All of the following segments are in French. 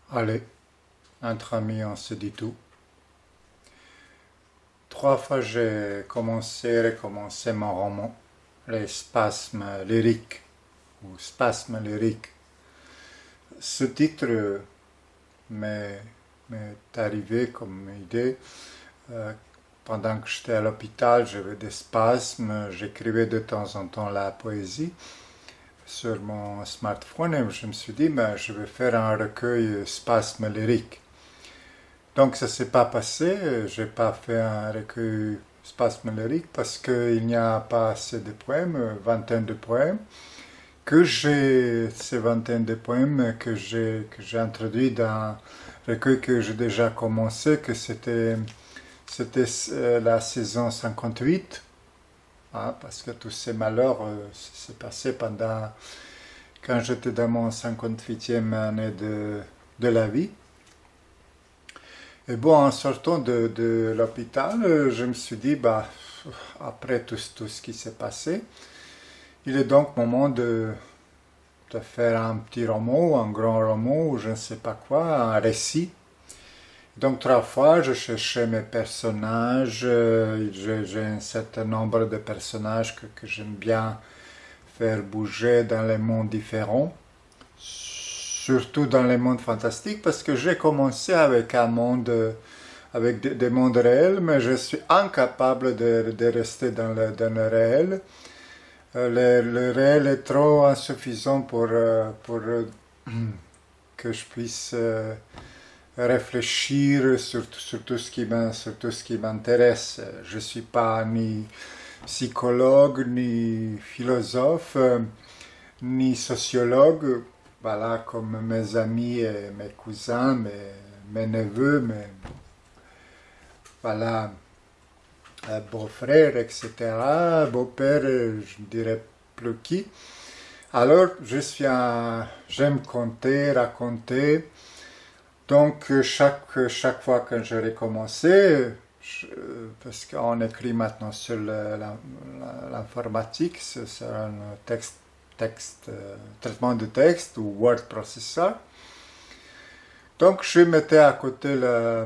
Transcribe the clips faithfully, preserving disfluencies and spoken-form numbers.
Allez, entre amis, on se dit tout. Trois fois j'ai commencé et recommencé mon roman, Les spasmes lyriques, ou Spasmes lyriques. Ce titre m'est m'est arrivé comme idée euh, pendant que j'étais à l'hôpital, j'avais des spasmes, j'écrivais de temps en temps la poésie sur mon smartphone et je me suis dit, ben, je vais faire un recueil spasmes lyriques. Donc ça s'est pas passé, j'ai pas fait un recueil spasmes lyriques parce qu'il n'y a pas assez de poèmes, vingtaine de poèmes, que j'ai, ces vingtaine de poèmes que j'ai que j'ai introduit dans un recueil que j'ai déjà commencé, que c'était c'était euh, la saison cinquante-huit, hein, parce que tous ces malheurs euh, s'est passé pendant quand j'étais dans mon cinquante-huitième année de, de la vie. Et bon, en sortant de, de l'hôpital, euh, je me suis dit, bah, après tout, tout ce qui s'est passé, il est donc moment de, de faire un petit roman, un grand roman, ou je ne sais pas quoi, un récit. Donc trois fois, je cherchais mes personnages, euh, j'ai j'ai un certain nombre de personnages que, que j'aime bien faire bouger dans les mondes différents, surtout dans les mondes fantastiques, parce que j'ai commencé avec un monde, avec des, des mondes réels, mais je suis incapable de, de rester dans le, dans le réel. Euh, le, le réel est trop insuffisant pour, euh, pour euh, que je puisse euh, réfléchir sur, sur tout ce qui m'in- sur tout ce qui m'intéresse. Je ne suis pas ni psychologue, ni philosophe, euh, ni sociologue. Voilà, comme mes amis et mes cousins, mes, mes neveux, mes voilà, euh, beaux-frères, et cetera. Beau-père, euh, je ne dirais plus qui. Alors, je suis un, j'aime compter, raconter. Donc, euh, chaque, chaque fois que je recommençais, je- parce qu'on écrit maintenant sur le- la- la- l'informatique, c'est c'est un texte, texte, euh, traitement de texte ou word processor. Donc, je mettais à côté la,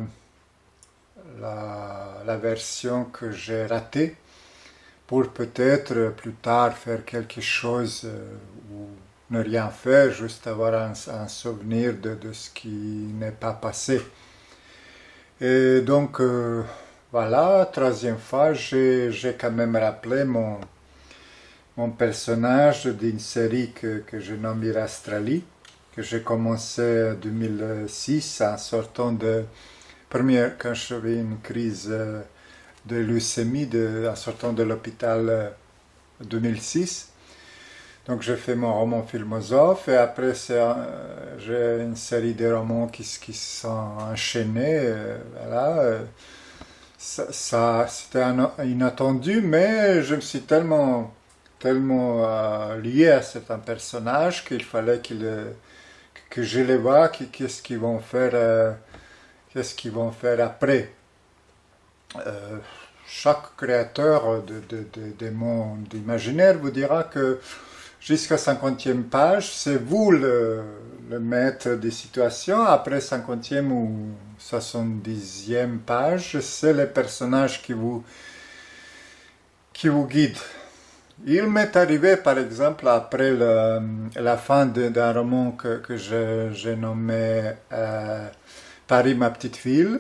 la, la version que j'ai ratée pour peut-être plus tard faire quelque chose euh, ou ne rien faire, juste avoir un, un souvenir de, de ce qui n'est pas passé. Et donc, euh, voilà, troisième fois, j'ai j'ai quand même rappelé mon, mon personnage d'une série que, que je nomme Irastrali, que j'ai commencé en deux mille six en sortant de première, quand j'avais une crise euh, de leucémie de, en sortant de l'hôpital euh, deux mille six. Donc j'ai fait mon roman philosophe et après euh, j'ai une série de romans qui, qui sont enchaînés. Euh, voilà, euh, ça, ça c'était inattendu, mais je me suis tellement, tellement euh, lié à certains personnages qu'il fallait qu'il, que je les vois, qu'est-ce qu'ils vont faire, euh, qu'est-ce qu'ils vont faire après. Euh, chaque créateur de, de, de, des mondes imaginaires vous dira que jusqu'à cinquantième page, c'est vous le, le maître des situations. Après cinquantième ou soixante-dixième page, c'est les personnages qui vous, qui vous guident. Il m'est arrivé, par exemple, après le, la fin d'un roman que, que j'ai nommé euh, Paris, ma petite ville,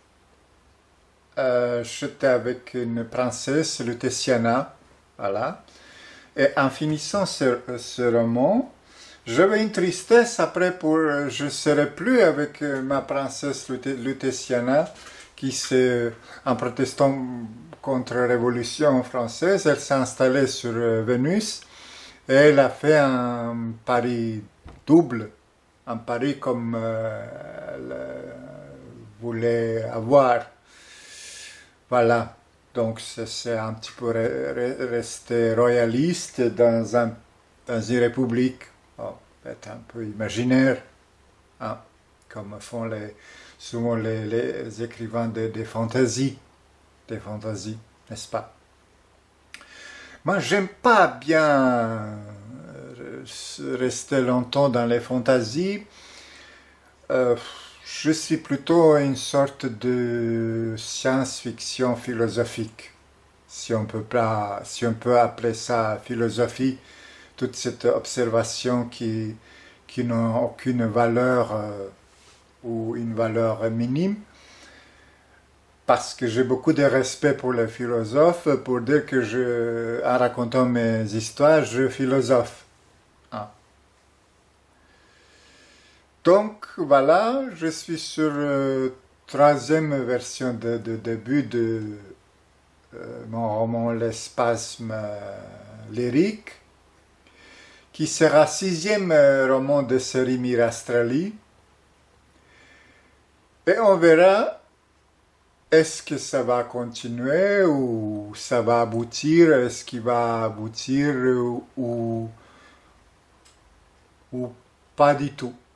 euh, j'étais avec une princesse, Lutétiana, voilà. Et en finissant ce, ce roman, j'avais une tristesse après pour je ne serai plus avec ma princesse Lutétiana qui s'est en protestant contre la Révolution française, elle s'est installée sur Vénus et elle a fait un pari double, un pari comme euh, elle voulait avoir. Voilà. Donc c'est un petit peu rester royaliste dans, un, dans une république, oh, peut-être un peu imaginaire, hein, comme font les, souvent les, les écrivains des de fantaisies, des fantaisies, n'est-ce pas? Moi, j'aime pas bien rester longtemps dans les fantaisies. Euh, je suis plutôt une sorte de science-fiction philosophique, si on peut pas, si on peut appeler ça philosophie, toute cette observation qui, qui n'a aucune valeur euh, ou une valeur minime, parce que j'ai beaucoup de respect pour les philosophes, pour dire que je, en racontant mes histoires, je philosophe. Ah. Donc voilà, je suis sur la troisième version de, de début de euh, mon roman L'espace euh, lyrique, qui sera sixième euh, roman de série Mirastrali. Et on verra, est-ce que ça va continuer ou ça va aboutir, est-ce qu'il va aboutir ou, ou, ou pas du tout.